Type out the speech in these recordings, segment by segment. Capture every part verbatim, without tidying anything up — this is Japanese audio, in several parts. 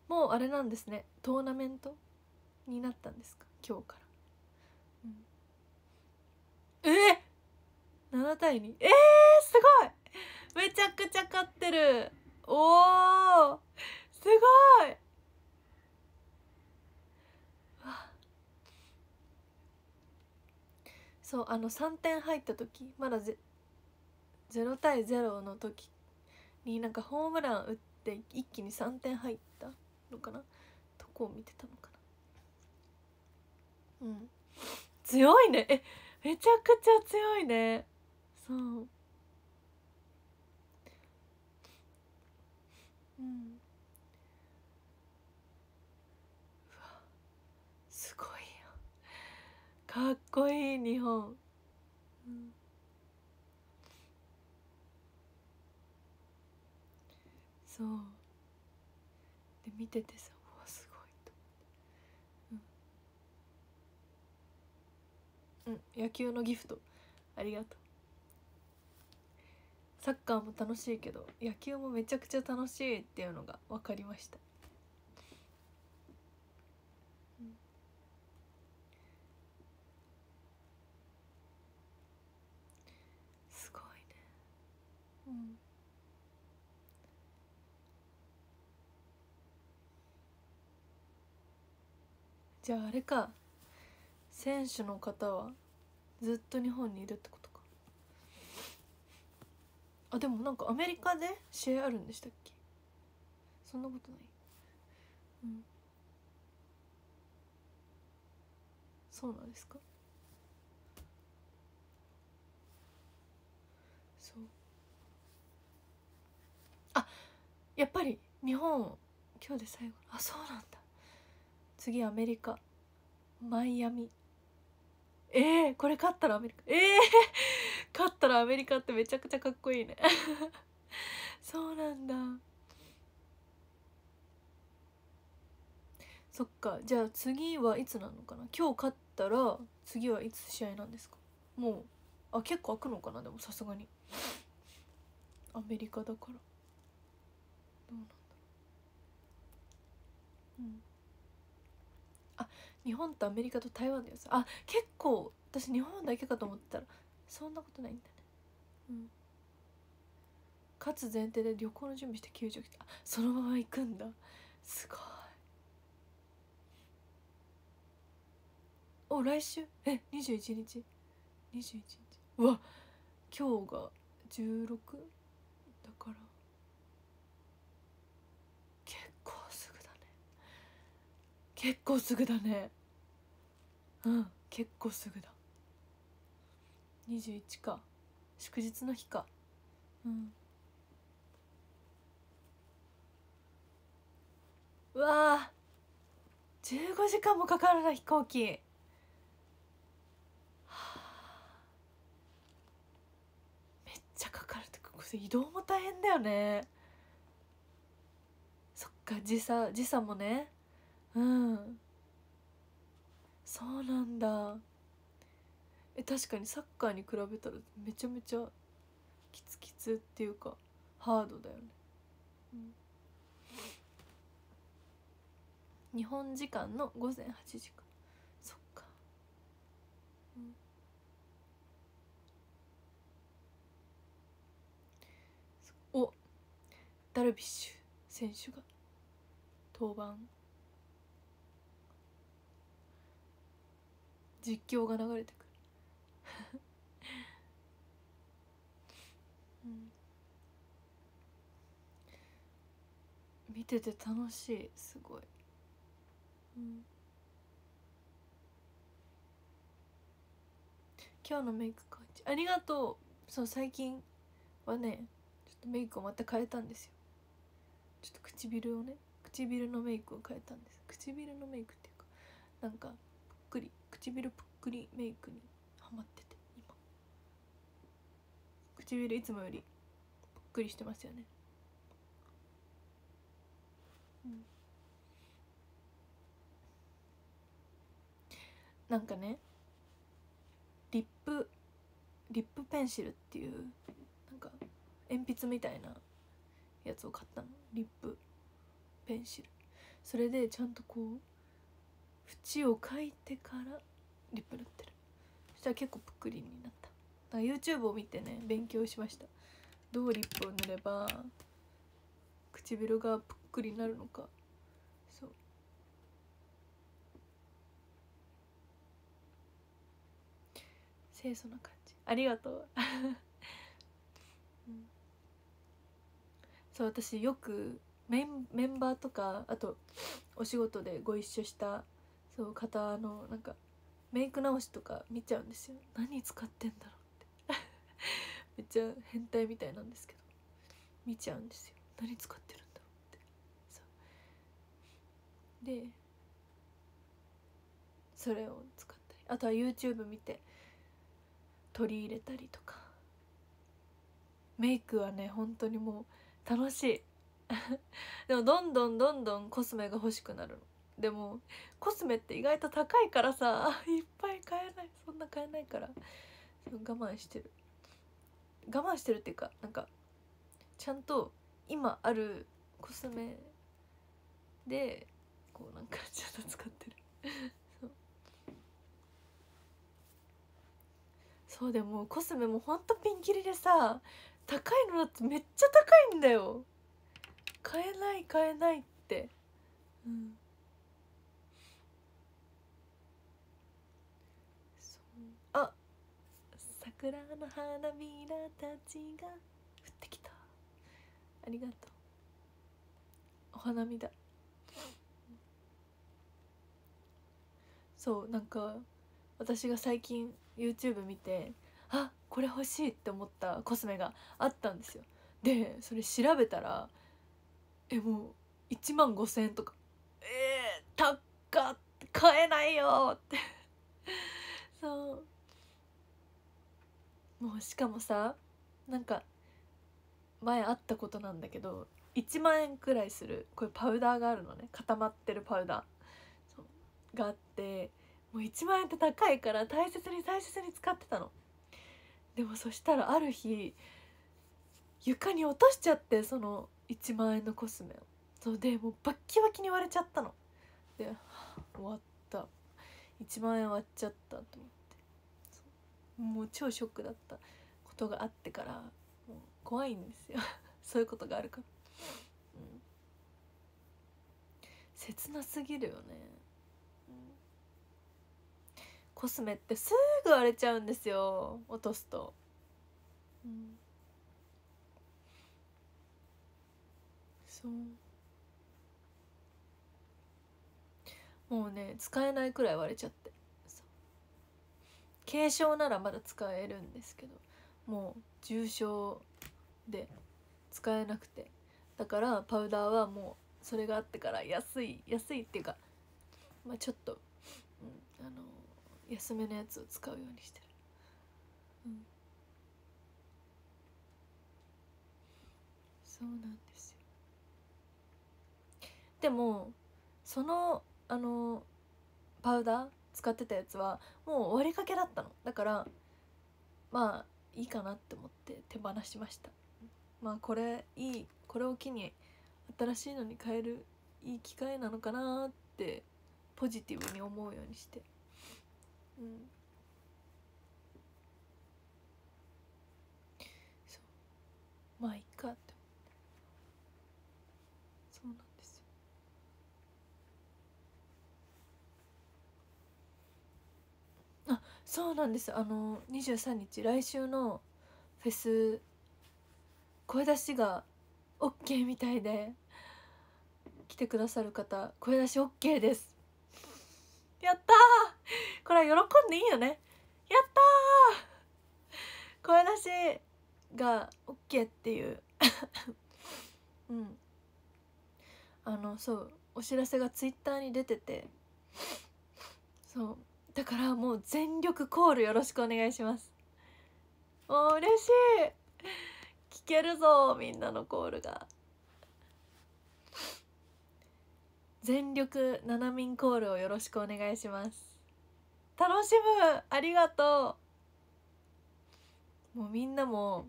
もうあれなんですね、トーナメントになったんですか今日から、うん、えー、ななたいに、えー、すごい、めちゃくちゃ勝ってる、おーすごい、そう、あのさんてん入った時、まだゼロたいゼロの時になんかホームラン打って一気にさんてん入ったのかな、とこを見てたのかな。うん、強いね、え、めちゃくちゃ強いね、そう、うん、すごいよ、かっこいい日本、うん、そうで見ててさ、うわすごいと、うん、うん、野球のギフトありがとう。サッカーも楽しいけど野球もめちゃくちゃ楽しいっていうのが分かりました、うん、すごいね、うん、じゃああれか、選手の方はずっと日本にいるってことか。あ、でもなんかアメリカで試合あるんでしたっけ、そんなことない、うん、そうなんですか、そう、あ、やっぱり日本今日で最後、あ、そうなんだ、次アメリカ、マイアミ、えー、これ勝ったらアメリカ、えー、勝ったらアメリカってめちゃくちゃかっこいいねそうなんだ、そっか、じゃあ次はいつなのかな、今日勝ったら次はいつ試合なんですか、もう、あ、結構空くのかな、でもさすがにアメリカだからどうなんだろう、うん、あ、日本とアメリカと台湾だよ、あ、結構私日本だけかと思ってたらそんなことないんだね、うん、勝つ前提で旅行の準備して球場来て、あ、そのまま行くんだ、すごい、お、来週、え、にじゅういちにち、にじゅういちにち、うわ、今日がじゅうろくだから結構すぐだね、結構すぐだね、うん、結構すぐだ、にじゅういちか、祝日の日か、うん、うわー、じゅうごじかんもかかるな飛行機、はあ、めっちゃかかるってこれ移動も大変だよね、そっか、時差時差もね、うん、そうなんだ、え、確かにサッカーに比べたらめちゃめちゃキツキツっていうかハードだよね、うん、日本時間のごぜんはちじか、そっか、うん、お、ダルビッシュ選手が登板、実況が流れてくるうん、見てて楽しい、すごい、うん、今日のメイク感じありがとう、そう、最近はねちょっとメイクをまた変えたんですよ、ちょっと唇をね、唇のメイクを変えたんです、唇のメイクっていうかなんかぷっくり、唇ぷっくりメイクにハマってて、今唇いつもよりぷっくりしてますよね、うん、なんかね、リップリップペンシルっていうなんか鉛筆みたいなやつを買ったの、リップペンシル、 それでちゃんとこう縁を描いてからリップ塗ってる。そしたら結構ぷっくりになった。だから YouTube を見てね勉強しました。どうリップを塗れば唇がぷっくりになるのか。そう清楚な感じ、ありがとう、うん、そう私よくメンメンバーとかあとお仕事でご一緒したそう方のなんかメイク直しとか見ちゃうんですよ。何使ってんだろうってめっちゃ変態みたいなんですけど見ちゃうんですよ。何使ってるんだろうって。そうでそれを使ったり、あとは YouTube 見て取り入れたりとか。メイクはね本当にもう楽しいでもどんどんどんどんコスメが欲しくなるの。でもコスメって意外と高いからさいっぱい買えない、そんな買えないから我慢してる我慢してるっていうか、なんかちゃんと今あるコスメでこうなんかちゃんと使ってるそうそうでもコスメもほんとピンキリでさ、高いのだってめっちゃ高いんだよ。買えない買えないって、うん、そうあ桜の花びらたちが降ってきた。ありがとう。お花見だ。そうなんか私が最近 YouTube 見てあこれ欲しいって思ったコスメがあったんですよ。でそれ調べたらえもういちまんごせんえんとか、えー、高っ買えないよってそうもうしかもさなんか前あったことなんだけどいちまんえんくらいするこれパウダーがあるのね、固まってるパウダーそうがあって、もういちまんえんって高いから大切に大切に使ってたの。でもそしたらある日床に落としちゃって、そのいちまんえんのコスメを。そうでもうバッキバキに割れちゃったので、はあ、終わった、いちまんえん割っちゃったと思って、もう超ショックだったことがあってからもう怖いんですよそういうことがあるから、うん、切なすぎるよね、うん、コスメってすぐ割れちゃうんですよ落とすと、うん、そうもうね使えないくらい割れちゃって、軽症ならまだ使えるんですけどもう重症で使えなくて、だからパウダーはもうそれがあってから安い安いっていうか、まあ、ちょっと、うん、あの安めのやつを使うようにしてる、うん、そうなんですよ。でもそのあのパウダー使ってたやつはもう終わりかけだったの。だからまあいいかなって思って手放しました。まあこれいい、これを機に新しいのに変えるいい機会なのかなってポジティブに思うようにして、うん、そうまあいっかって、そうなんですよ。あそうなんです、あのにじゅうさんにち来週のフェス声出しが OK みたいで、来てくださる方声出し OK です。やったー、これは喜んでいいよね。やったー、声出しが OK っていううんあのそうお知らせがツイッターに出てて、そうだからもう全力コールよろしくお願いします。お嬉しい、聞けるぞみんなのコールが。全力ななみんコールをよろしくお願いします。楽しむ、ありがとう。もうみんなも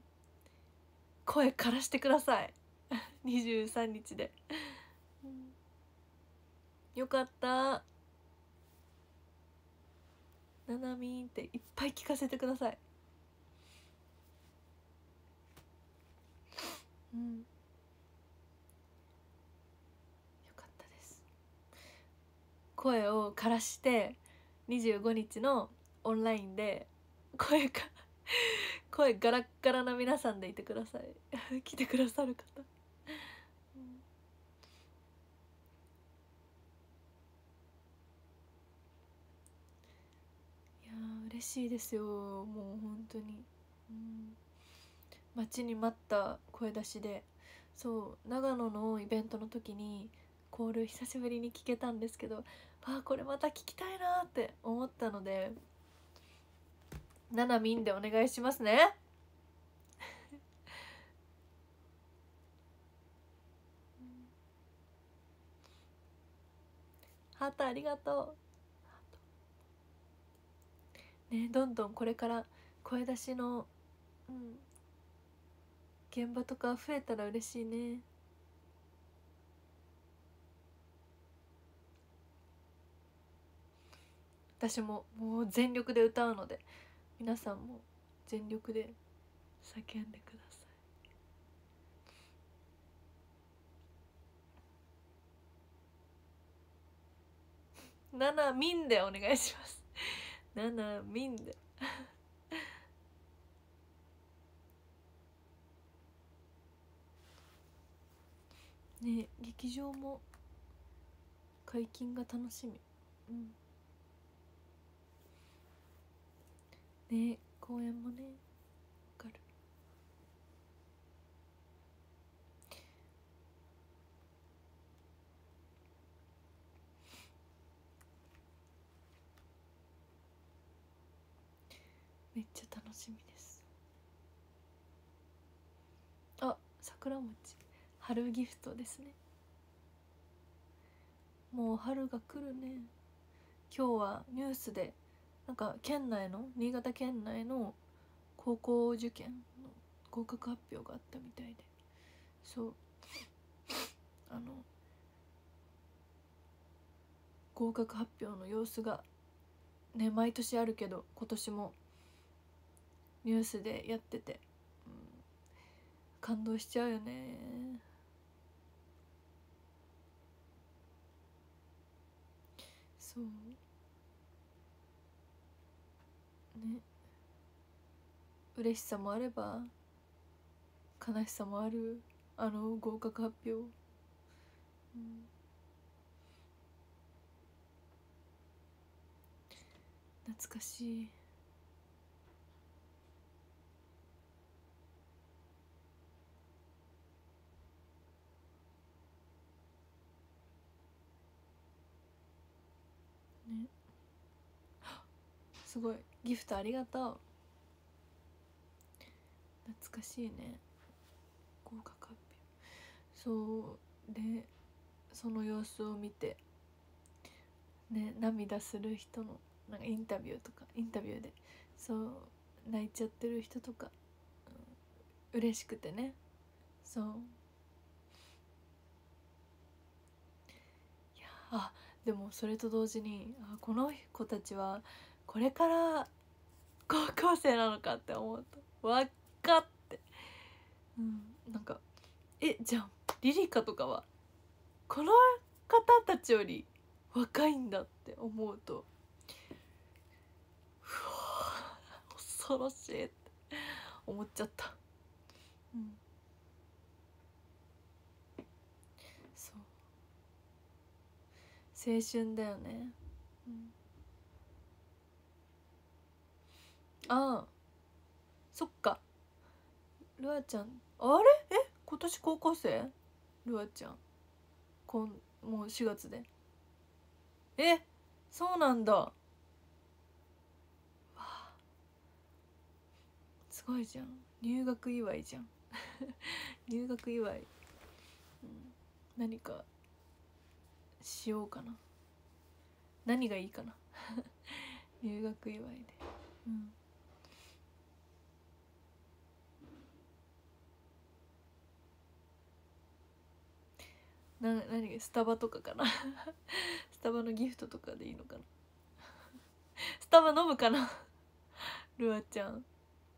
声枯らしてくださいにじゅうさんにちで、うん、 よかった。ななみんっていっぱい聞かせてください。うん、よかったです。声を枯らしてにじゅうごにちのオンラインで声が声ガラッガラな皆さんでいてください来てくださる方、うん、いやー嬉しいですよ。もう本当に、うん、待ちに待った声出しで、そう長野のイベントの時にコール久しぶりに聞けたんですけど、あーこれまた聞きたいなって思ったので、ななみんでお願いしますねハートありがとうね。どんどんこれから声出しの、うん、現場とか増えたら嬉しいね。私ももう全力で歌うので、皆さんも全力で叫んでください。ななみんでお願いしますななみんでね。劇場も解禁が楽しみ。うんね、公演もね、わかる。めっちゃ楽しみです。あ、桜餅春ギフトですね。もう春が来るね。今日はニュースでなんか県内の新潟県内の高校受験の合格発表があったみたいで、そうあの合格発表の様子がね、毎年あるけど今年もニュースでやってて、うん、感動しちゃうよね。そうね、嬉しさもあれば悲しさもある、あの合格発表、うん、懐かしいね。すごいギフトありがとう。懐かしいね、合格発表。そうでその様子を見てね、涙する人のなんかインタビューとかインタビューでそう泣いちゃってる人とか、うん、嬉しくてね。そういや、あでもそれと同時に、あこの子たちはこれから高校生なのかって思うとわかって、うん、なんかえじゃあリリカとかはこの方たちより若いんだって思うと、うわ恐ろしいって思っちゃった、うん、そう青春だよね、うん、ああそっか。ルアちゃんあれえ今年高校生？ルアちゃんこんもうしがつで、えそうなんだ、わあすごいじゃん、入学祝いじゃん入学祝い、うん、何かしようかな。何がいいかな入学祝いで、うん、 な何スタバとかかなスタバのギフトとかでいいのかなスタバ飲むかなルアちゃん、うん、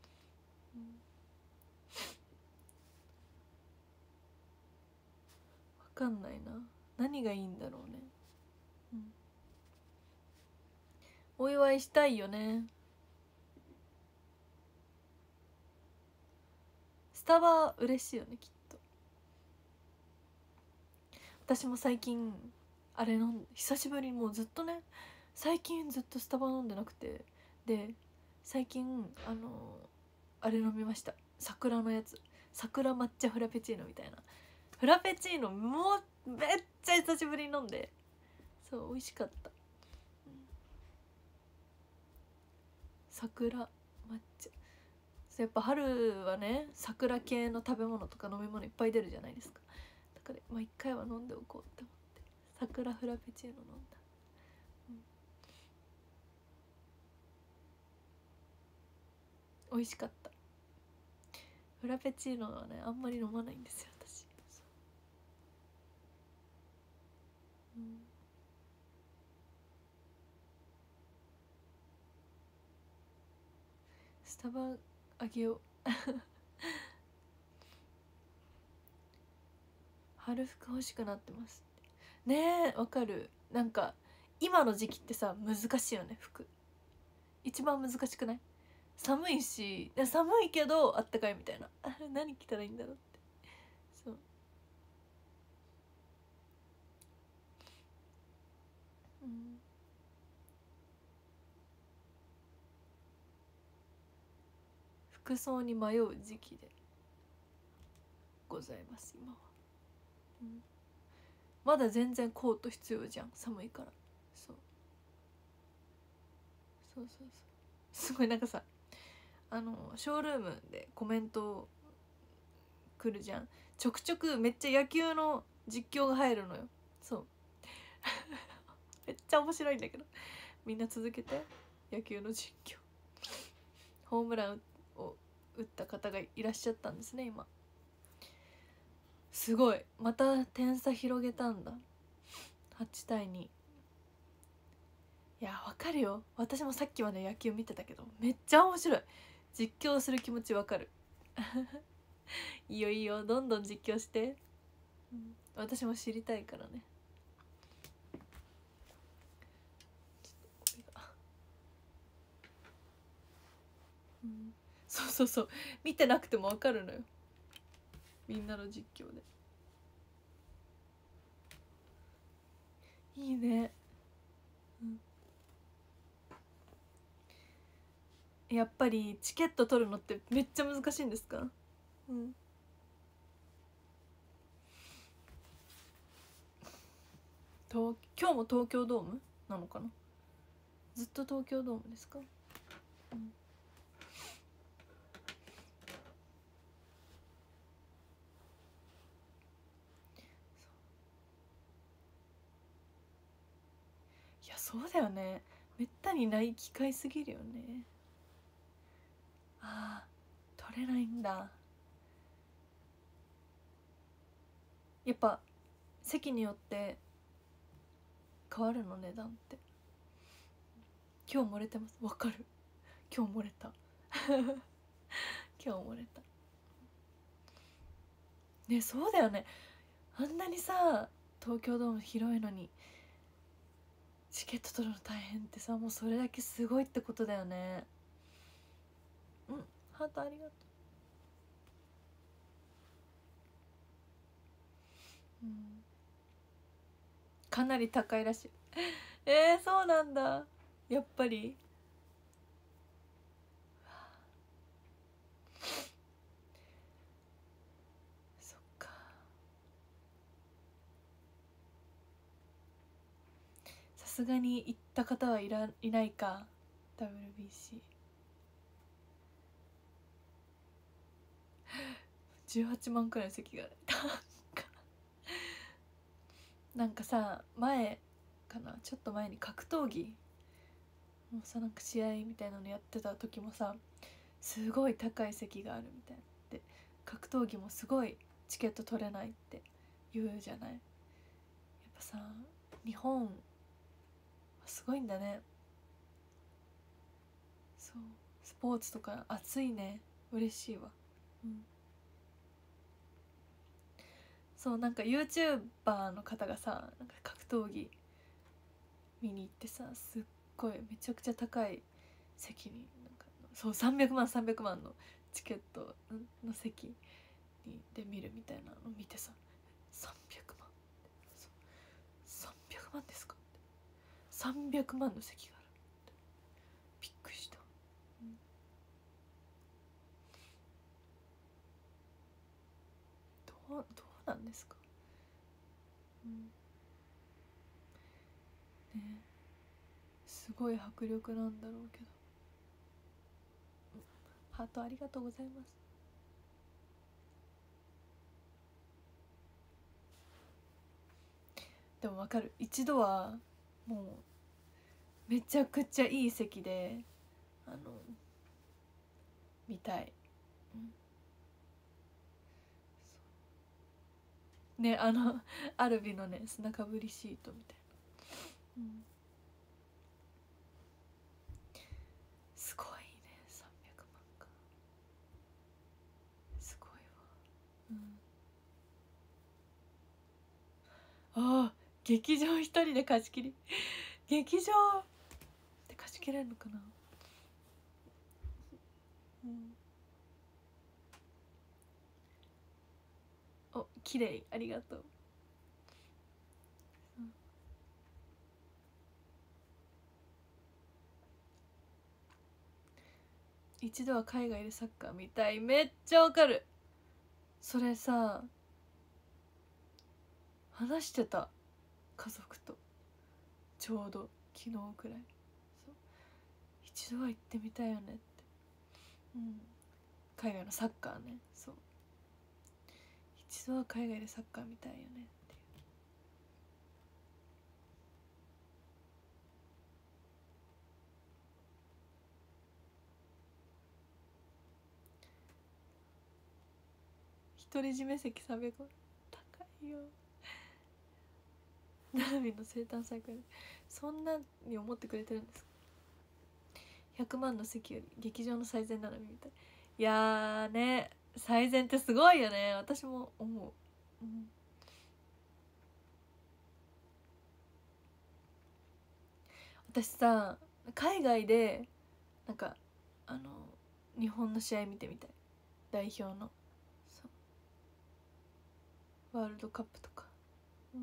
分かんないな、何がいいんだろうね、うん、お祝いしたいよね。スタバ嬉しいよねきっと。私も最近あれ飲ん久しぶりに、もうずっとね最近ずっとスタバ飲んでなくて、で最近あのあれ飲みました、桜のやつ、桜抹茶フラペチーノみたいな、フラペチーノもうめっちゃ久しぶりに飲んで、そう美味しかった、うん、桜抹茶、やっぱ春はね桜系の食べ物とか飲み物いっぱい出るじゃないですか。だからまあ一回は飲んでおこうって思って桜フラペチーノ飲んだ、うん、美味しかった。フラペチーノはねあんまり飲まないんですよ私、うん、スタバあげよう春服欲しくなってますねえ、わかる。なんか今の時期ってさ難しいよね、服一番難しくない？寒いし、寒いけどあったかいみたいな何着たらいいんだろうって。そう、うん、服装に迷う時期でございます今は、うん、まだ全然コート必要じゃん、寒いから。そうそうそうそう、すごいなんかさ、あのショールームでコメント来るじゃん、ちょくちょくめっちゃ野球の実況が入るのよ。そうめっちゃ面白いんだけど、みんな続けて。野球の実況、ホームランを打った方がいらっしゃったんですね今。すごい、また点差広げたんだ、はちたいに。いやわかるよ、私もさっきまで野球見てたけどめっちゃ面白い、実況する気持ちわかるいいよいいよ、どんどん実況して、うん、私も知りたいからね。うん、そうそうそう、見てなくてもわかるのよ、みんなの実況で。いいね、うん、やっぱりチケット取るのってめっちゃ難しいんですか？うん、と今日も東京ドームなのかな、ずっと東京ドームですか？うん、いやそうだよね、めったにない機会すぎるよね。ああ取れないんだ、やっぱ席によって変わるの値段って。今日漏れてます、わかる、今日漏れた今日漏れたね。そうだよね、あんなにさ東京ドーム広いのにチケット取るの大変ってさ、もうそれだけすごいってことだよね。うん、ハートありがとう、うん、かなり高いらしいえー、そうなんだ、やっぱり。そっか、さすがに行った方はいらいないか ダブリュービーシー。 じゅうはちまんくらいの席があるなんかさ前かな、ちょっと前に格闘技もうさ、なんか試合みたいなのやってた時もさ、すごい高い席があるみたいなで、格闘技もすごいチケット取れないって言うじゃない。 さ日本すごいんだね。そうスポーツとか熱いね。嬉しいわ。うん、そうなんか YouTuber の方がさなんか格闘技見に行ってさすっごいめちゃくちゃ高い席になんかそうさんびゃくまんさんびゃくまんのチケットの席にで見るみたいなの見てささんびゃくまんそうさんびゃくまんですかってさんびゃくまんの席があるってびっくりした、うん、どうどうなんですか、うんね、すごい迫力なんだろうけど、うん、ハートありがとうございます。でもわかる、一度はもうめちゃくちゃいい席であの見たい、うん、ねあのアルビのね砂かぶりシートみたいな、うん、すごいねさんびゃくまんかすごいわ、うん、ああ劇場一人で貸し切り劇場って貸し切れるのかな、うん、お綺麗ありがとう、うん、一度は海外でサッカー見たい。めっちゃわかる。それさ話してた家族とちょうど昨日くらい。そう一度は行ってみたいよねって、うん、海外のサッカーね。そう一度は海外でサッカー見たいよねっていう。独り占め席さんびゃくまん高いよ。ナナミの生誕祭会そんなに思ってくれてるんですか。ひゃくまんの席より劇場の最善なのみたい。いやーね最善ってすごいよね。私も思う、うん、私さ海外でなんかあの日本の試合見てみたい。代表のそうワールドカップとか、うん、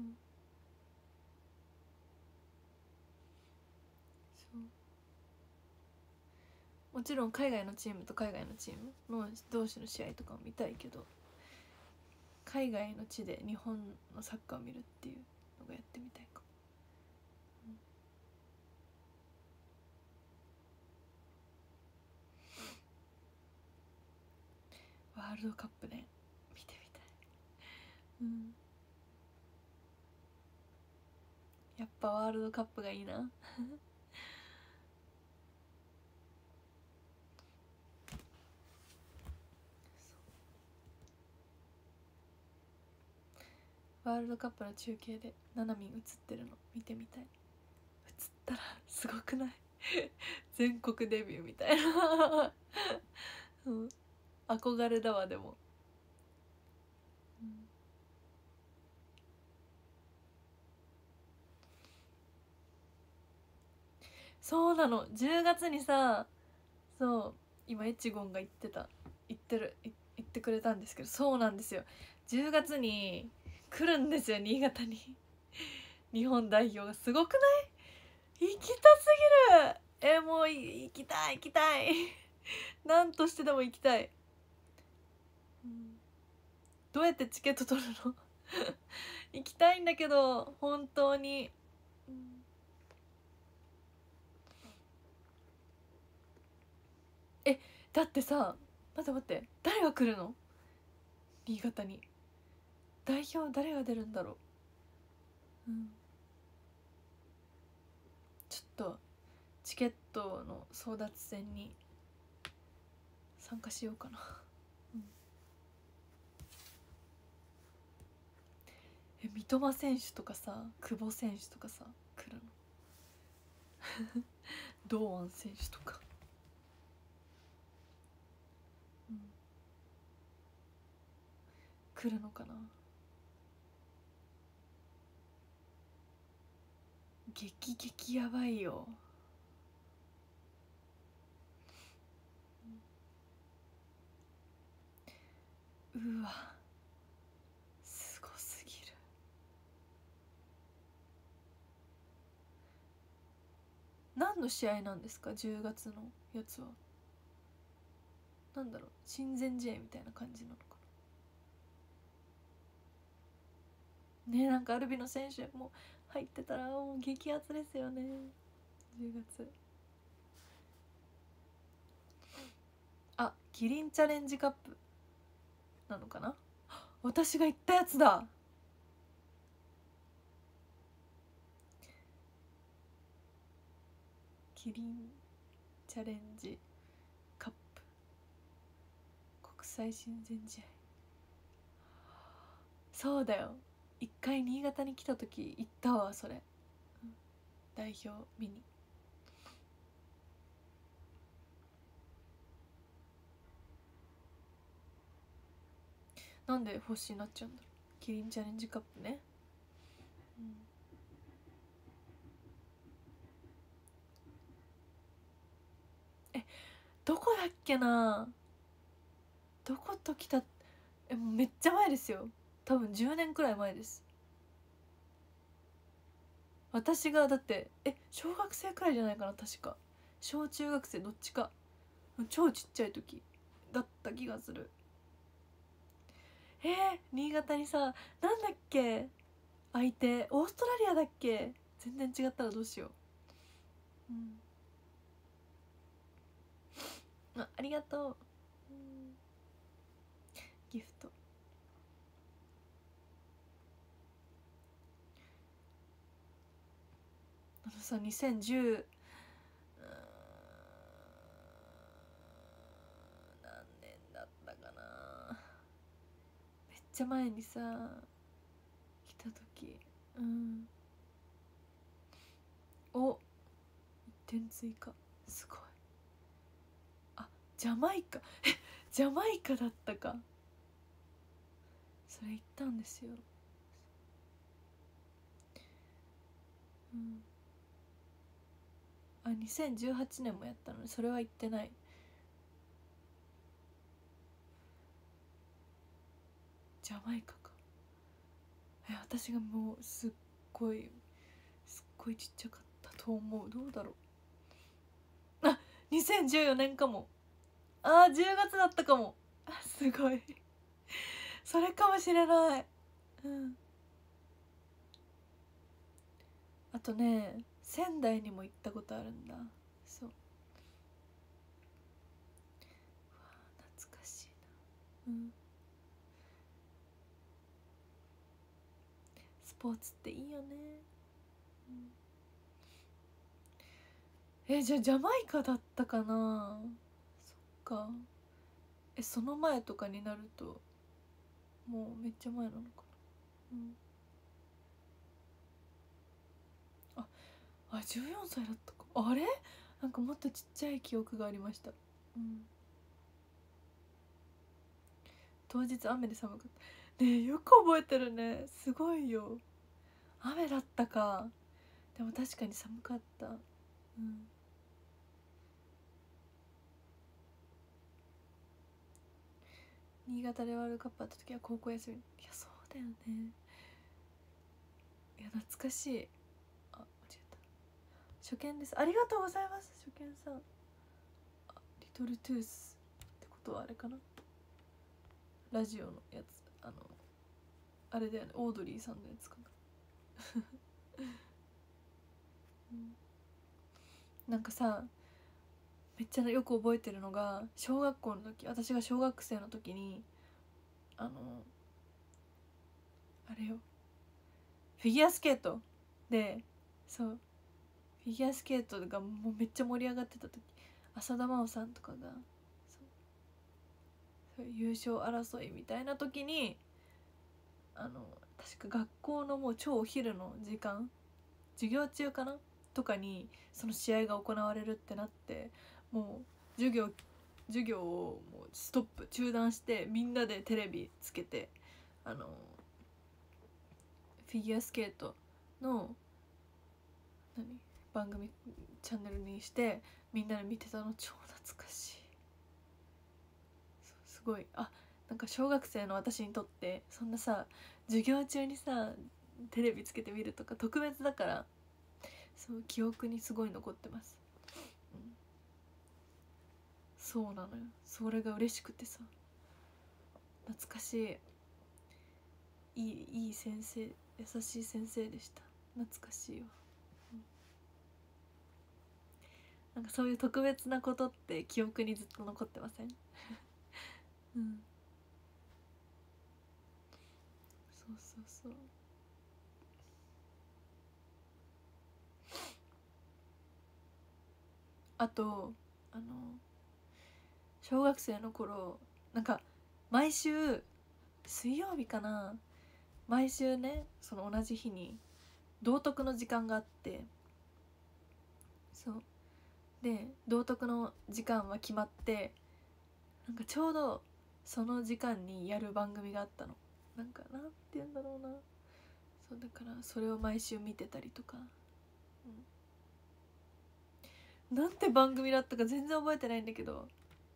そうもちろん海外のチームと海外のチームの同士の試合とかも見たいけど海外の地で日本のサッカーを見るっていうのがやってみたいかも、うん、ワールドカップね見てみたい、うん、やっぱワールドカップがいいなワールドカップの中継でななみん映ってるの見てみたい。映ったらすごくない全国デビューみたいな、うん、憧れだわでも、うん、そうなのじゅうがつにさそう今エチゴンが言ってた言ってる言ってくれたんですけどそうなんですよじゅうがつに来るんですよ新潟に日本代表がすごくない行きたすぎるえもう行きたい行きたい何としてでも行きたい、うん、どうやってチケット取るの行きたいんだけど本当に、うん、えだってさ待って待って誰が来るの新潟に代表誰が出るんだろう、うん、ちょっとチケットの争奪戦に参加しようかな、うん、 え三笘選手とかさ久保選手とかさ来るの堂安選手とか、うん、来るのかな。激激やばいよ。うわすごすぎる。何の試合なんですかじゅうがつのやつは。なんだろう親善試合みたいな感じなのかなね。なんかアルビの選手も入ってたらもう激アツですよねじゅうがつ。あキリンチャレンジカップなのかな。私が行ったやつだ。キリンチャレンジカップ国際親善試合。そうだよ一回新潟に来た時行ったわそれ、うん、代表見に。なんで欲しいなっちゃうんだろうキリンチャレンジカップね、うん、えどこだっけな。どこと来た。えもうめっちゃ前ですよ多分じゅうねんくらい前です。私がだってえ小学生くらいじゃないかな確か。小中学生どっちか超ちっちゃい時だった気がする。えー、新潟にさなんだっけ相手オーストラリアだっけ。全然違ったらどうしよう、うん、あありがとう、うん、ギフト。あのさにせんじゅう何年だったかな。めっちゃ前にさ来た時、うんおいってん追加すごい。あジャマイカえジャマイカだったか。それ行ったんですよ、うん、あにせんじゅうはちねんもやったのにそれは行ってない。ジャマイカか。え私がもうすっごいすっごいちっちゃかったと思う。どうだろう。あにせんじゅうよねんかも。あーじゅうがつだったかも。あすごいそれかもしれない。うんあとね仙台にも行ったことあるんだ。そうわ懐かしいな。うんスポーツっていいよね、うん、えじゃあジャマイカだったかな。そっか。えその前とかになるともうめっちゃ前なのかな、うん、ああじゅうよんさいだったか。あれなんかもっとちっちゃい記憶がありました、うん、当日雨で寒かったねえよく覚えてるねすごいよ。雨だったか。でも確かに寒かった、うん、新潟でワールドカップあった時は高校休み。いやそうだよね。いや懐かしい。あ間違えた。初見です。ありがとうございます。初見さん。あリトルトゥースってことはあれかな。ラジオのやつあのあれだよねオードリーさんのやつかな、うん、なんかさめっちゃよく覚えてるのが小学校の時私が小学生の時にあのあれよフィギュアスケートでそうフィギュアスケートがもうめっちゃ盛り上がってた時浅田真央さんとかがそうそう優勝争いみたいな時にあの確か学校のもう超お昼の時間、授業中かなとかにその試合が行われるってなって、もう授業授業をもうストップ中断してみんなでテレビつけて、あのフィギュアスケートの何番組チャンネルにしてみんなで見てたの超懐かしい。すごい、あ、なんか小学生の私にとってそんなさ授業中にさテレビつけて見るとか特別だから、そう記憶にすごい残ってます、うん、そうなのよ。それが嬉しくてさ、懐かしい、いいいい先生、優しい先生でした。懐かしいわ、うん、なんかそういう特別なことって記憶にずっと残ってませんうん、そうそうそう。あとあの小学生の頃、なんか毎週水曜日かな、毎週ねその同じ日に道徳の時間があって、そうで道徳の時間は決まって、なんかちょうどその時間にやる番組があったの。なんかなんて言うんだろうな、そうだからそれを毎週見てたりとか、うん、なんて番組だったか全然覚えてないんだけど、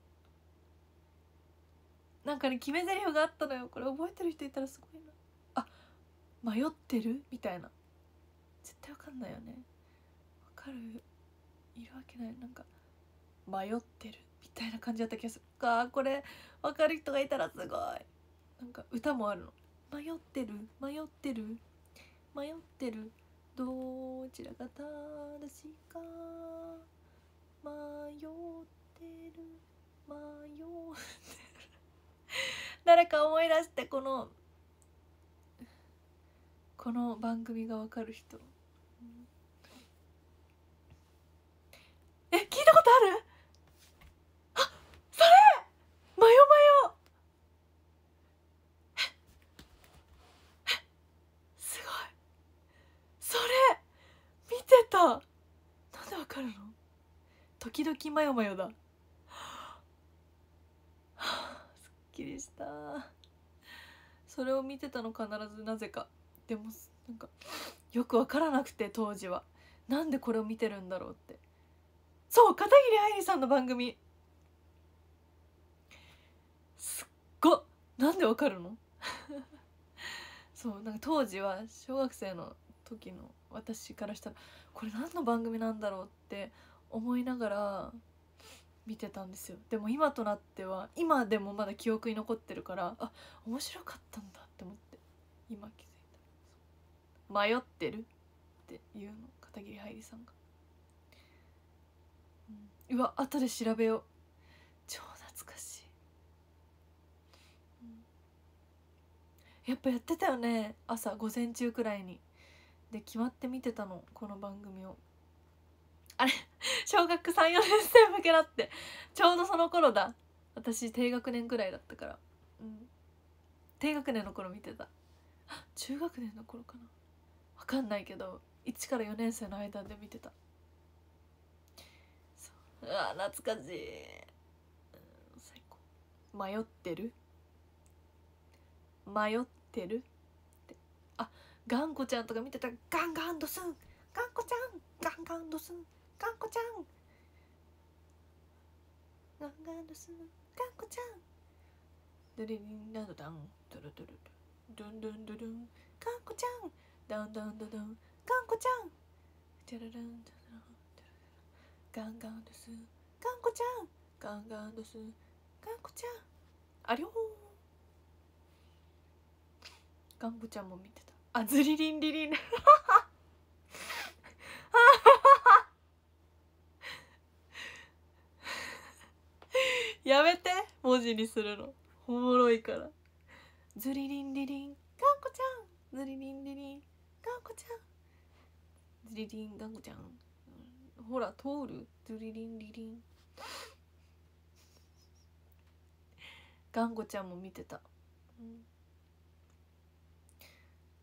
なんかね決め台詞があったのよ。これ覚えてる人いたらすごいな。あ、迷ってるみたいな、絶対わかんないよね。わかるいるわけない。なんか迷ってるみたいな感じだった気がするか。これわかる人がいたらすごい。なんか歌もあるの。迷ってる迷ってる迷ってる、どちらが正しいか迷ってる迷ってる誰か思い出して、このこの番組がわかる人、え、聞いたことある？あ、それマヨマヨ、すごい、それ見てた。なんでわかるの？時々マヨマヨだ。すっきりした。それを見てたの必ず、なぜか。でもなんかよくわからなくて、当時はなんでこれを見てるんだろうって。そう片桐愛理さんの番組、すっごっ、なんでわかるのそうなんか当時は小学生の時の私からしたらこれ何の番組なんだろうって思いながら見てたんですよ。でも今となっては、今でもまだ記憶に残ってるから、あ、面白かったんだって思って今気づいた。迷ってるっていうの片桐はいりさんが、うん、うわ後で調べよう、超懐かしい、うん、やっぱやってたよね、朝午前中くらいに。で決まって見てたの、この番組を。あれ小学さん、よねん生向けだって、ちょうどその頃だ。私低学年くらいだったから、うん、低学年の頃見てた。中学年の頃かな、分かんないけどいちからよねん生の間で見てた。そう、うわ懐かしい、うん、最高。迷ってる迷ってるって、あ、ガンコちゃんとか見てた。ガンガンドスンガンコちゃん、ガンガンドスンガンコちゃん、ガンガンドスンガンコちゃん、ドリリンダンドダンドルドルドゥンドゥンドゥルン、ガンコちゃん、ダンダンドダン、ガンコちゃん、ジャラランダランガンガンドスンガンコちゃん、ガンガンドスンガンコちゃん、ありょー、ガンコちゃんも見てた。あ、ズリリンリリンやめて文字にするの、おもろいから。ズリリンリリンガンコちゃん、ズリリンリリンガンコちゃん、ズリリンガンコちゃん、うん、ほら通る、ズリリンリリンガンコちゃんも見てた、うん、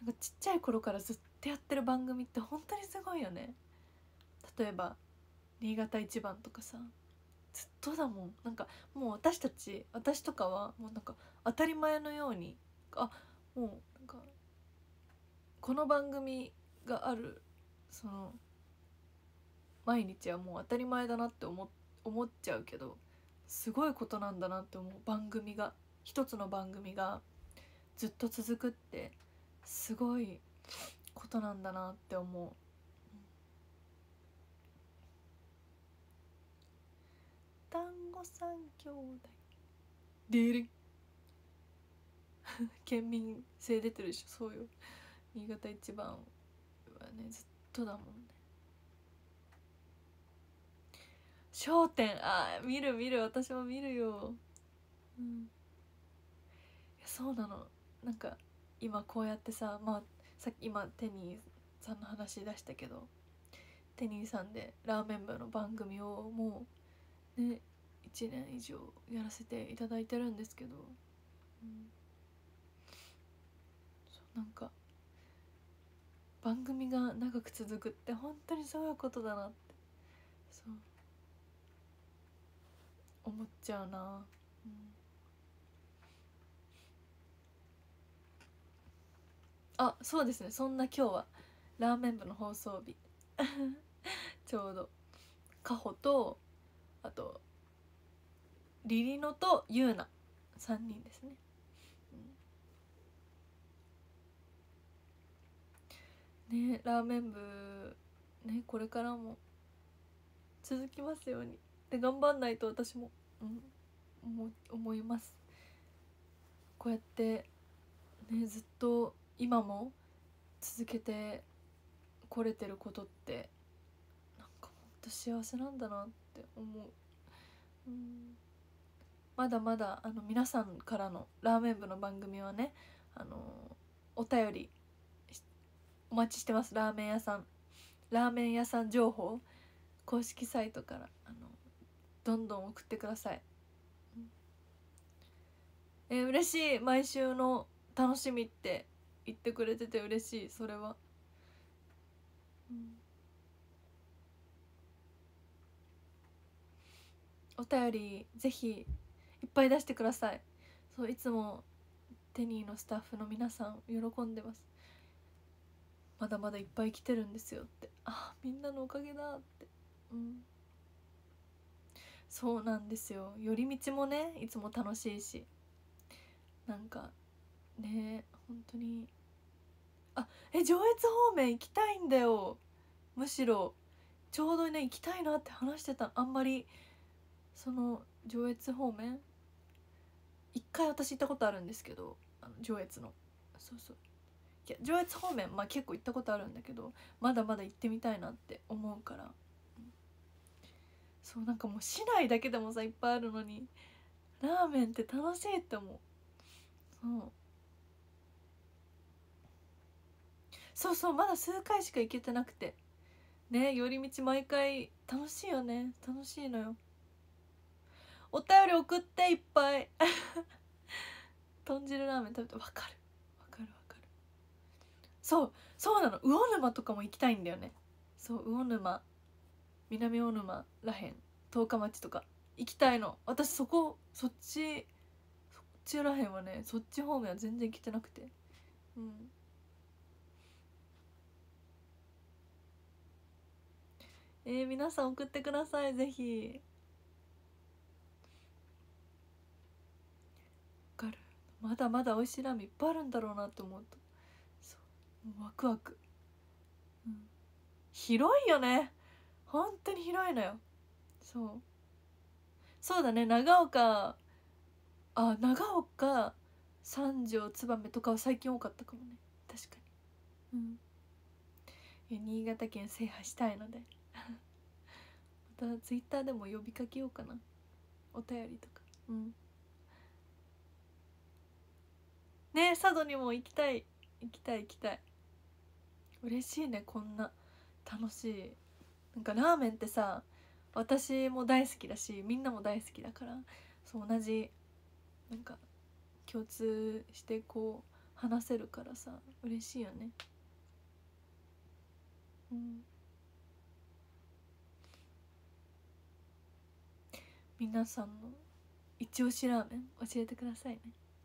なんかちっちゃい頃からずっとやってる番組って本当にすごいよね。例えば新潟一番とかさ、ずっとだもん。なんかもう私たち私とかはもうなんか当たり前のように、あ、もうなんかこの番組があるその毎日はもう当たり前だなって思思っちゃうけど、すごいことなんだなって思う。番組が一つの番組がずっと続くってすごいことなんだなって思う。団子三兄弟デリ県民性出てるでしょ。そうよ、新潟一番はねずっとだもんね。笑点、あー見る見る、私も見るよ。うん、いやそうなの。なんか今こうやってさ、まあさっき今テニーさんの話出したけど、テニーさんでラーメン部の番組をもうねいちねん以上やらせていただいてるんですけど、うん、そうなんか番組が長く続くって本当にそういうことだなってそう思っちゃうな、うん、あ、そうですね。そんな今日はラーメン部の放送日ちょうどカホとあとリリノとユーナさんにんですね、うん、ね、ラーメン部ねこれからも続きますようにで頑張んないと私も、うん、思思います。こうやってねずっと今も続けてこれてることってなんかほんと幸せなんだなって思う、うん、まだまだあの皆さんからのラーメン部の番組はね、あのお便りお待ちしてます。ラーメン屋さんラーメン屋さん情報公式サイトからあのどんどん送ってください、うん、えー、嬉しい。毎週の楽しみって言ってくれてて嬉しい。それは、うん、お便りぜひいっぱい出してください。そういつもテニーのスタッフの皆さん喜んでます。まだまだいっぱい来てるんですよって、あ、みんなのおかげだって、うん、そうなんですよ。寄り道もねいつも楽しいし、なんかね本当に、あ、え上越方面行きたいんだよ。むしろちょうどね行きたいなって話してた。あんまりその上越方面一回私行ったことあるんですけど、あの上越のそうそう、いや上越方面まあ結構行ったことあるんだけどまだまだ行ってみたいなって思うから、うん、そうなんかもう市内だけでもさいっぱいあるのにラーメンって楽しいって思う。そうそうそう、まだ数回しか行けてなくてね、寄り道毎回楽しいよね。楽しいのよ。お便り送っていっぱい豚汁ラーメン食べて。わかるわかるわかる。そうそうなの。魚沼とかも行きたいんだよね。そう魚沼南魚沼らへん十日町とか行きたいの。私そこそっちそっちらへんはね、そっち方面は全然来てなくて、うん、えー、皆さん送ってくださいぜひ。わかる。まだまだ美味しいラーメンいっぱいあるんだろうなと思うとそうもうワクワク、うん、広いよね。本当に広いのよ。そうそうだね。長岡、あ、長岡三条燕とかは最近多かったかもね。確かに、うん、いや新潟県制覇したいのでまたツイッターでも呼びかけようかな、お便りとか。うんね、佐渡にも行きたい行きたい行きたい。嬉しいね、こんな楽しい。なんかラーメンってさ私も大好きだしみんなも大好きだから、そう同じなんか共通してこう話せるからさ嬉しいよね。うん、皆さんの一押しラーメン教えてくださいね。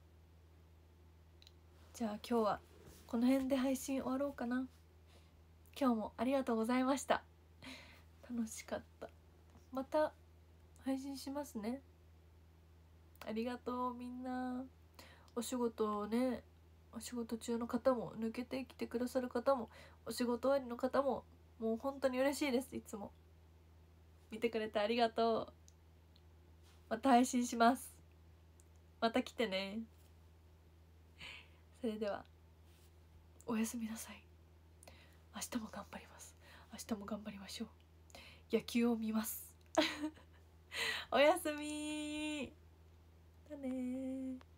じゃあ今日はこの辺で配信終わろうかな。今日もありがとうございました。楽しかった。また配信しますね。ありがとうみんな。お仕事をね、お仕事中の方も、抜けてきてくださる方も、お仕事終わりの方も、もう本当に嬉しいです。いつも見てくれてありがとう。また配信します。また来てね。それではおやすみなさい。明日も頑張ります。明日も頑張りましょう。野球を見ますおやすみ。だね。